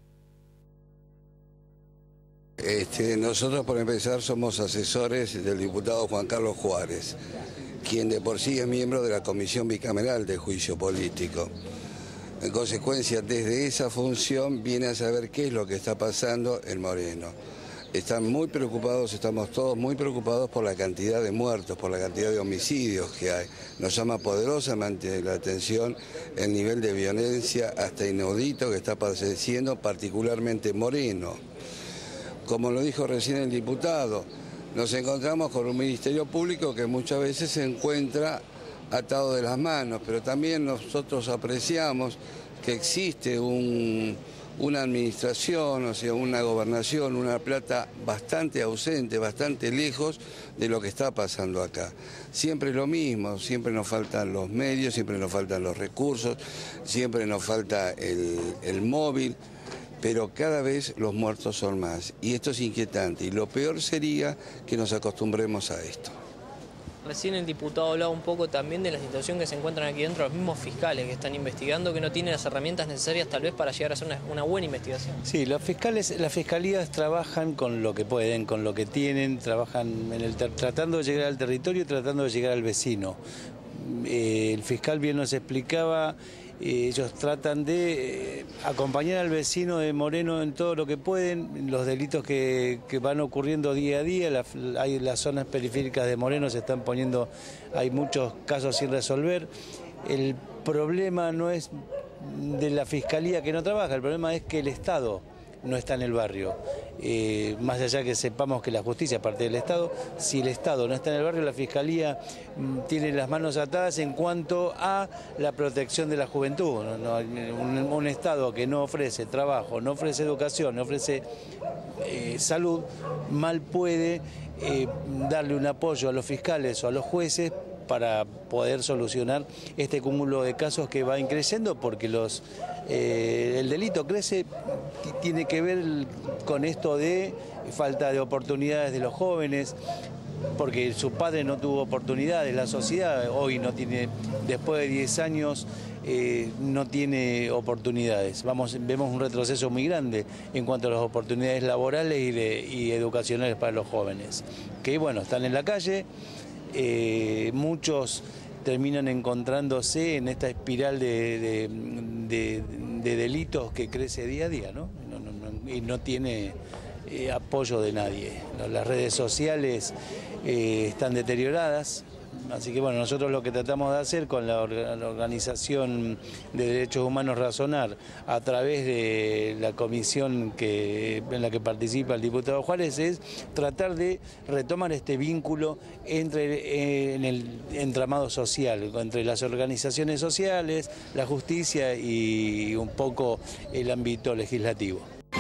Este, nosotros, por empezar, somos asesores del diputado Juan Carlos Juárez, quien de por sí es miembro de la Comisión Bicameral de Juicio Político. En consecuencia, desde esa función viene a saber qué es lo que está pasando en Moreno. están muy preocupados, estamos todos muy preocupados por la cantidad de muertos, por la cantidad de homicidios que hay. Nos llama poderosamente la atención el nivel de violencia hasta inaudito que está padeciendo particularmente Moreno. Como lo dijo recién el diputado, nos encontramos con un Ministerio Público que muchas veces se encuentra atado de las manos, pero también nosotros apreciamos que existe un, una administración, o sea, una gobernación, una plata bastante ausente, bastante lejos de lo que está pasando acá. Siempre lo mismo, siempre nos faltan los medios, siempre nos faltan los recursos, siempre nos falta el, el móvil, pero cada vez los muertos son más. Y esto es inquietante, y lo peor sería que nos acostumbremos a esto. Recién el diputado hablaba un poco también de la situación que se encuentran aquí dentro los mismos fiscales que están investigando, que no tienen las herramientas necesarias tal vez para llegar a hacer una, una buena investigación. Sí, los fiscales, las fiscalías trabajan con lo que pueden, con lo que tienen, trabajan en el, tratando de llegar al territorio y tratando de llegar al vecino. Eh, el fiscal bien nos explicaba, eh, ellos tratan de eh, acompañar al vecino de Moreno en todo lo que pueden, los delitos que, que van ocurriendo día a día, la, hay las zonas periféricas de Moreno se están poniendo, hay muchos casos sin resolver. El problema no es de la fiscalía que no trabaja, el problema es que el Estado no está en el barrio. Eh, más allá que sepamos que la justicia es parte del Estado, si el Estado no está en el barrio, la Fiscalía mm, tiene las manos atadas en cuanto a la protección de la juventud. No, no, un, un Estado que no ofrece trabajo, no ofrece educación, no ofrece eh, salud, mal puede eh, darle un apoyo a los fiscales o a los jueces para poder solucionar este cúmulo de casos que va creciendo, porque los, eh, el delito crece, tiene que ver con esto de falta de oportunidades de los jóvenes, porque su padre no tuvo oportunidades, la sociedad hoy no tiene, después de diez años, eh, no tiene oportunidades. Vamos, vemos un retroceso muy grande en cuanto a las oportunidades laborales y, de, y educacionales para los jóvenes, que bueno, están en la calle. Eh, muchos terminan encontrándose en esta espiral de, de, de, de delitos que crece día a día, ¿no? No, no, no, y no tiene eh, apoyo de nadie. Las redes sociales eh, están deterioradas, así que bueno, nosotros lo que tratamos de hacer con la, la Organización de Derechos Humanos Razonar, a través de la comisión que, en la que participa el diputado Juárez, es tratar de retomar este vínculo entre, en el entramado social, entre las organizaciones sociales, la justicia y un poco el ámbito legislativo.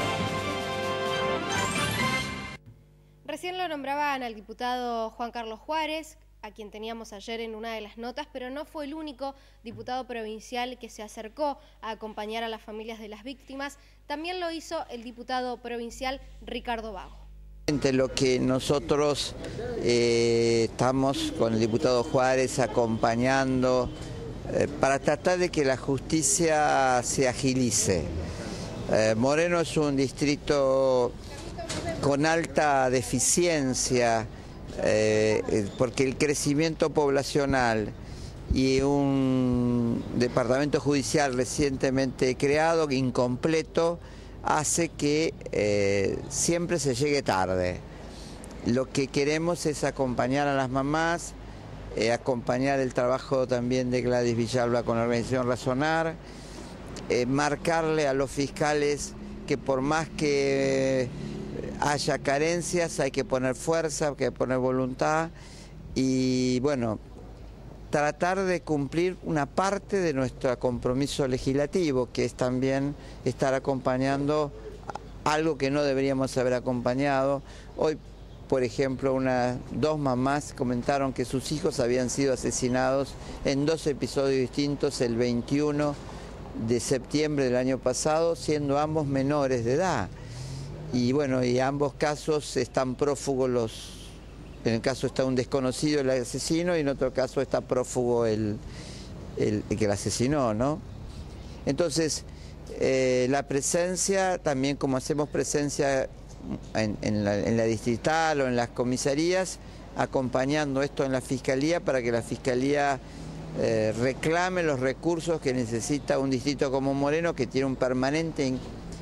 Recién lo nombraban al diputado Juan Carlos Juárez, a quien teníamos ayer en una de las notas, pero no fue el único diputado provincial que se acercó a acompañar a las familias de las víctimas. También lo hizo el diputado provincial Ricardo Vago. Lo que nosotros eh, estamos con el diputado Juárez acompañando eh, para tratar de que la justicia se agilice. Eh, Moreno es un distrito con alta deficiencia, Eh, porque el crecimiento poblacional y un departamento judicial recientemente creado, incompleto, hace que eh, siempre se llegue tarde. Lo que queremos es acompañar a las mamás, eh, acompañar el trabajo también de Gladys Villalba con la Organización Razonar, eh, marcarle a los fiscales que por más que haya carencias, hay que poner fuerza, hay que poner voluntad y bueno, tratar de cumplir una parte de nuestro compromiso legislativo, que es también estar acompañando algo que no deberíamos haber acompañado. Hoy, por ejemplo, una, dos mamás comentaron que sus hijos habían sido asesinados en dos episodios distintos el veintiuno de septiembre del año pasado, siendo ambos menores de edad. Y bueno, y ambos casos están prófugos los, en el caso está un desconocido el asesino y en otro caso está prófugo el, el, el que lo asesinó, ¿no? Entonces, eh, la presencia, también como hacemos presencia en, en, la, en la distrital o en las comisarías, acompañando esto en la Fiscalía para que la Fiscalía eh, reclame los recursos que necesita un distrito como Moreno, que tiene un permanente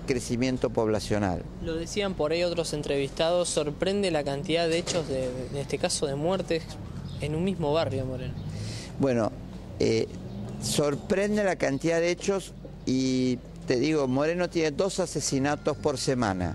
crecimiento poblacional. Lo decían por ahí otros entrevistados, sorprende la cantidad de hechos, de, de, en este caso de muertes, en un mismo barrio, Moreno. Bueno, eh, sorprende la cantidad de hechos y te digo, Moreno tiene dos asesinatos por semana.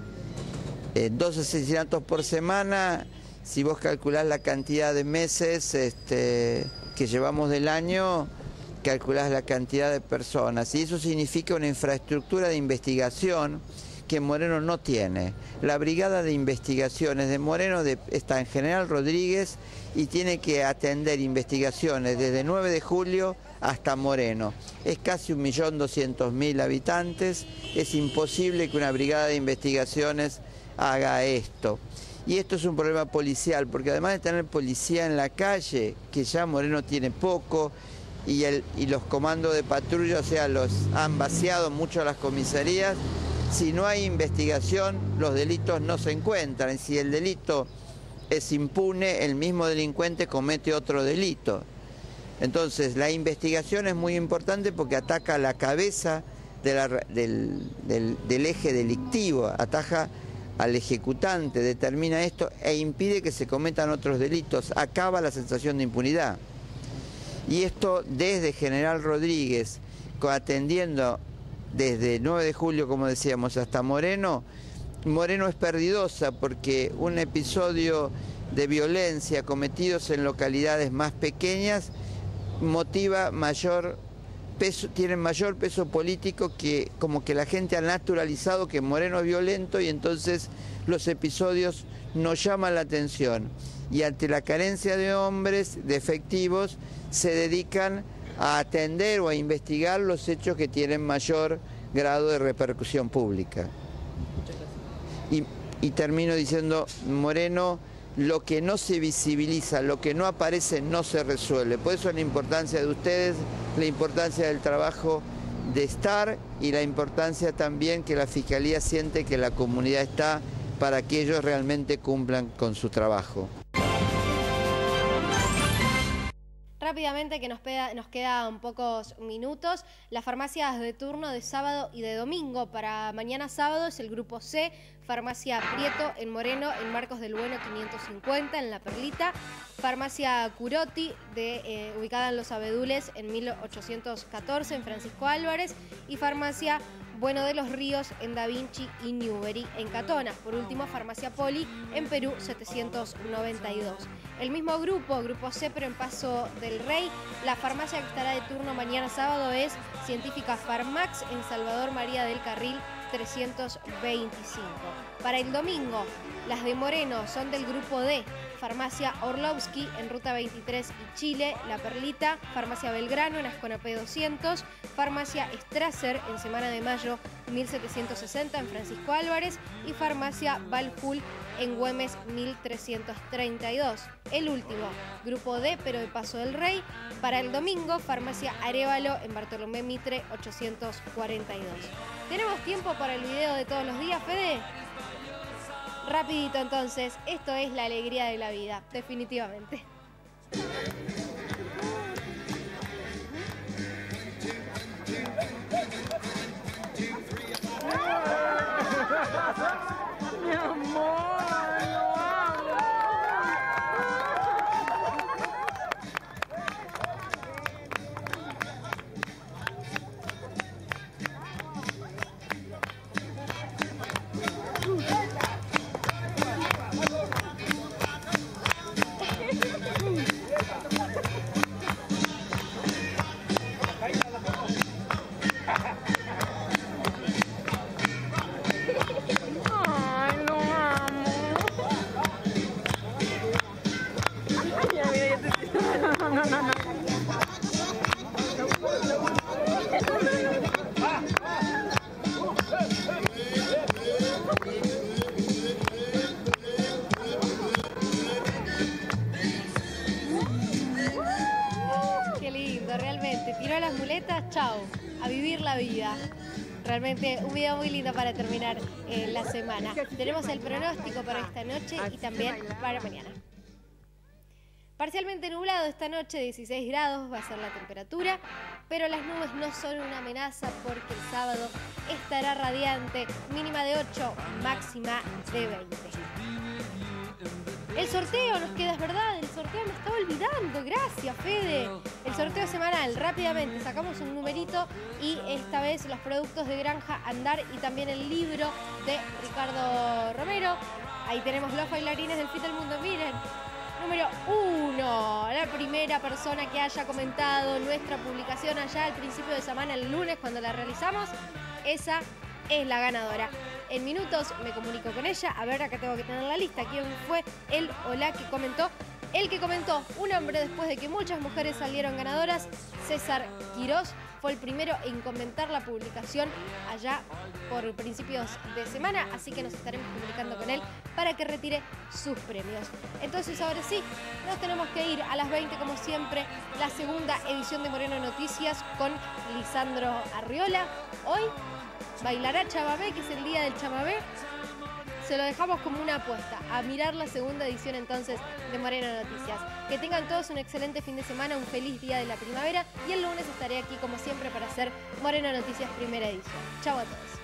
Eh, dos asesinatos por semana, si vos calculás la cantidad de meses este, que llevamos del año, calculás la cantidad de personas. Y eso significa una infraestructura de investigación que Moreno no tiene. La brigada de investigaciones de Moreno de, está en General Rodríguez y tiene que atender investigaciones desde nueve de julio hasta Moreno. Es casi un millón doscientos mil habitantes, es imposible que una brigada de investigaciones haga esto. Y esto es un problema policial, porque además de tener policía en la calle, que ya Moreno tiene poco, y, el, y los comandos de patrulla, o sea, los han vaciado mucho las comisarías, si no hay investigación, los delitos no se encuentran. Si el delito es impune, el mismo delincuente comete otro delito. Entonces, la investigación es muy importante porque ataca la cabeza de la, del, del, del eje delictivo, ataja al ejecutante, determina esto e impide que se cometan otros delitos, acaba la sensación de impunidad. Y esto desde General Rodríguez, atendiendo desde nueve de julio, como decíamos, hasta Moreno, Moreno es perdidosa porque un episodio de violencia cometidos en localidades más pequeñas motiva mayor peso, tienen mayor peso político, que como que la gente ha naturalizado que Moreno es violento y entonces los episodios no llaman la atención. Y ante la carencia de hombres, de efectivos, se dedican a atender o a investigar los hechos que tienen mayor grado de repercusión pública. Y, y termino diciendo, Moreno, lo que no se visibiliza, lo que no aparece, no se resuelve. Por eso la importancia de ustedes, la importancia del trabajo de estar y la importancia también que la Fiscalía siente que la comunidad está para que ellos realmente cumplan con su trabajo. Rápidamente, que nos queda, nos quedan pocos minutos, las farmacias de turno de sábado y de domingo. Para mañana sábado es el Grupo C, Farmacia Prieto en Moreno, en Marcos del Bueno quinientos cincuenta, en La Perlita. Farmacia Curotti, de, eh, ubicada en Los Abedules, en mil ochocientos catorce, en Francisco Álvarez. Y Farmacia Bueno de los Ríos, en Da Vinci y Newbery, en Catona. Por último, Farmacia Poli, en Perú setecientos noventa y dos. El mismo grupo, Grupo C, pero en Paso del Rey. La farmacia que estará de turno mañana sábado es Científica Farmax, en Salvador María del Carril trescientos veinticinco. Para el domingo, las de Moreno son del Grupo D. Farmacia Orlovsky, en Ruta veintitrés y Chile, La Perlita. Farmacia Belgrano, en Asconapé doscientos. Farmacia Strasser, en Semana de Mayo mil setecientos sesenta, en Francisco Álvarez. Y Farmacia Valhul, en Güemes mil trescientos treinta y dos. El último, Grupo D, pero de Paso del Rey. Para el domingo, Farmacia Arévalo, en Bartolomé Mitre ochocientos cuarenta y dos. ¿Tenemos tiempo para el video de todos los días, Fede? Rapidito entonces, esto es la alegría de la vida, definitivamente. Mi amor, lo amo. Chao, a vivir la vida. Realmente un video muy lindo para terminar eh, la semana. Tenemos el pronóstico para esta noche y también para mañana. Parcialmente nublado esta noche, dieciséis grados va a ser la temperatura, pero las nubes no son una amenaza porque el sábado estará radiante, mínima de ocho, máxima de veinte. El sorteo nos queda, es verdad, el sorteo me estaba olvidando, gracias Fede. El sorteo semanal, rápidamente, sacamos un numerito y esta vez los productos de Granja Andar y también el libro de Ricardo Romero. Ahí tenemos los bailarines del Fit del Mundo, miren. Número uno, la primera persona que haya comentado nuestra publicación allá al principio de semana, el lunes, cuando la realizamos, esa es la ganadora. En minutos me comunico con ella, a ver, acá tengo que tener la lista, quién fue él o la que comentó. El que comentó, un hombre después de que muchas mujeres salieron ganadoras, César Quirós, fue el primero en comentar la publicación allá por principios de semana, así que nos estaremos comunicando con él para que retire sus premios. Entonces ahora sí, nos tenemos que ir a las veinte como siempre, la segunda edición de Moreno Noticias con Lisandro Arriola. Hoy bailará chamamé, que es el día del chamamé. Se lo dejamos como una apuesta, a mirar la segunda edición entonces de Moreno Noticias. Que tengan todos un excelente fin de semana, un feliz día de la primavera y el lunes estaré aquí como siempre para hacer Moreno Noticias primera edición. Chau a todos.